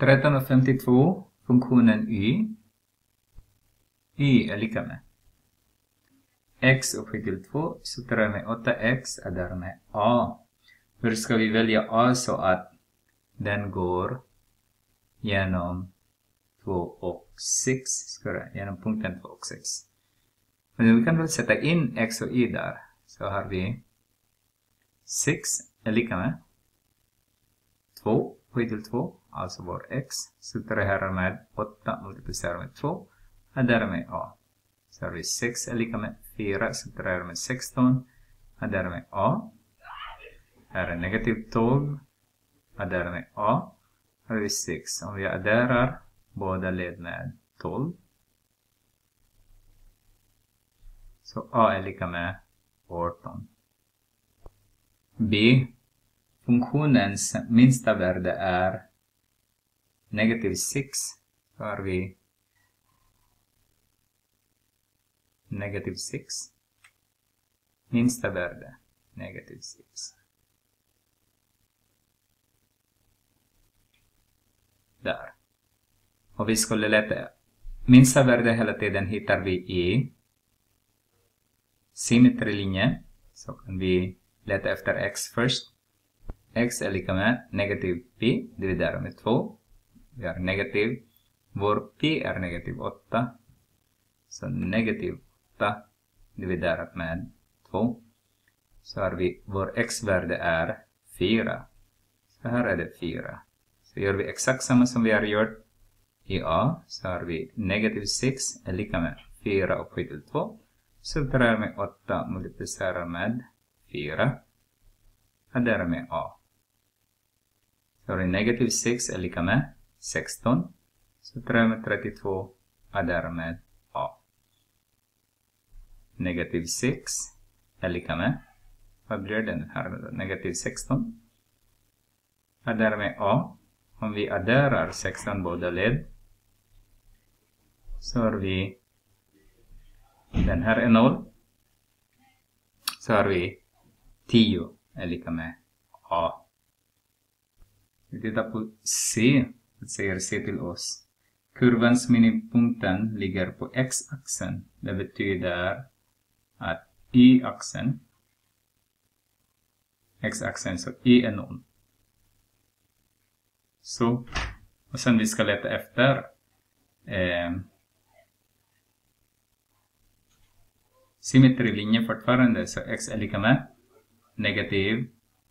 1352, funktionen y. Y är lika med x upphöjt till 2, subtraherar med 8x är därmed a. Hur ska vi välja a så att den går genom 2 och 6? Genom punkten 2 och 6. Men vi kan väl sätta in x och y där. Så har vi 6 är lika med 2 upphöjt till 2, alltså vår x. Subtraherar med 8 multiplicerar med 2 är därmed a. Så har vi 6 är lika med 4, subtraherar med 16 är därmed a. Här är negativ 12 är därmed a. Här har vi 6. Om vi adderar båda led med 12. Så a är lika med 18. B. Funktionens minsta värde är negativ 6. Så har vi negativ 6. Minsta värde negativ 6. Där. Och vi skulle leta minsta värde hela tiden hittar vi i symmetrilinjen. Så kan vi leta efter x först. X är lika med negativ pi dividerat med 2. Vi har negativ. Vår pi är negativ 8. Så negativ 8 dividerat med 2. Så har vi vår x-värde är 4. Så här är det 4. Så gör vi exakt samma som vi har gjort i a. Så har vi negativ 6 är lika med 4 upphöjt till 2. Subtraherar med 8 multiplicerar med 4. Och därmed a. Så har vi negativ 6 är lika med 16. Subtraherar med 32 och därmed a. Negativ 6 är lika med, vad blir den här? Negativ 16. Och därmed a. Om vi adderar 16 båda led. Så har vi, den här är 0. Så har vi 10 är lika med a. Vi tittar på C. Det säger C till oss. Kurvans minimipunkten ligger på x-axeln. Det betyder att y-axeln, x-axeln, så y är 0. Så, och sen vi ska leta efter symmetrilinjen fortfarande. Så x är lika med negativ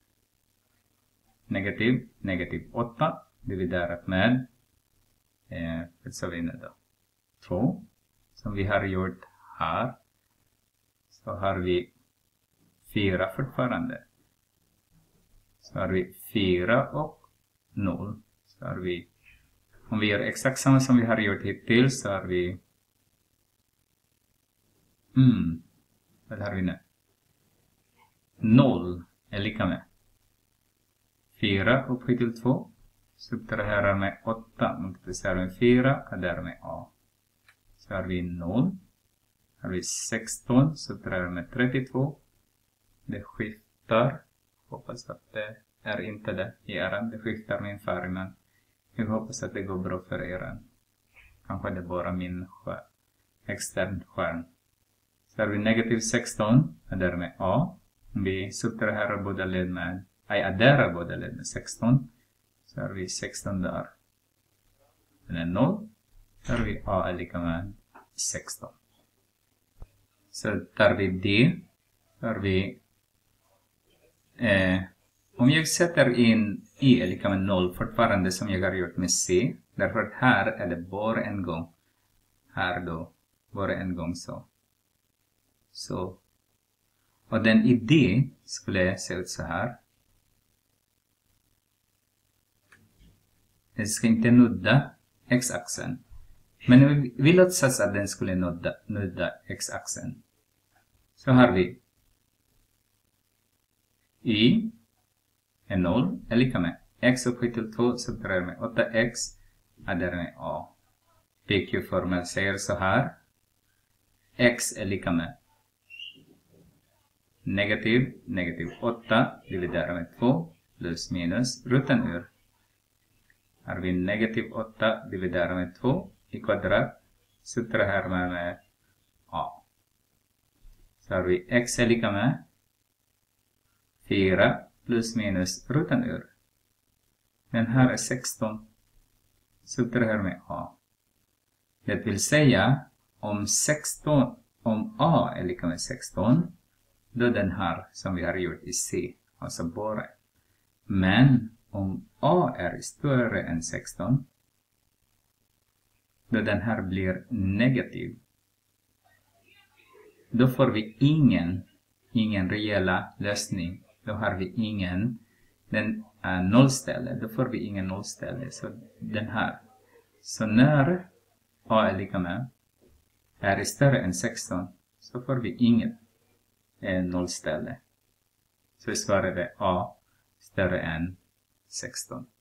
8 dividerat med vad sa vi nu då? 2. Som vi har gjort här. Så har vi 4 fortfarande. Så har vi 4 och 0. Så har vi, om vi gör exakt samma som vi har gjort hittills, så har vi vad har vi nu? 0 är lika med 4 upphöjt till 2. Subtraherar med 8 multiplicerar med 4 och därmed a. Så har vi 0. Har vi 16 subtraherar med 32. Det skiftar. Hoppas att det är inte det i eran. Det skiftar min färg, men jag hoppas att det går bra för eran. Kanske det är bara min extern skärm. Så har vi negativ 16 och därmed a. Om vi subtraherar båda led med, adderar båda led med 16. Så har vi 16 där. Den är 0. Så har vi a är lika med 16. Så tar vi D. Så har vi om jag sätter in y är lika med 0 fortfarande som jag har gjort med C. Därför att här är det bara en gång. Här då. Bara en gång så. Så. Och den i D skulle se ut så här. Den ska inte nudda x-axeln. Men vi låtsas att den skulle nudda x-axeln. Så har vi y är 0 är lika med x upphöjt till 2 subtraherar med 8x är därmed a. PQ-formeln säger så här. X är lika med negativ 8 dividerat med 2 plus minus rutan ur Har vi negativ 8 dividerat med 2 i kvadrat. Så det här med a. Så har vi x är lika med 4 plus minus roten ur. Den här är 16. Så det här med a. Det vill säga om a är lika med 16. Då den här som vi har gjort i C. Alltså bara. Men om a är större än 16. Då den här blir negativ. Då får vi ingen reella lösning. Då har vi ingen nollställe. Då får vi ingen nollställe. Så den här. Så när a är lika med är större än 16. Så får vi inget nollställe. Så svarar det a större än 16.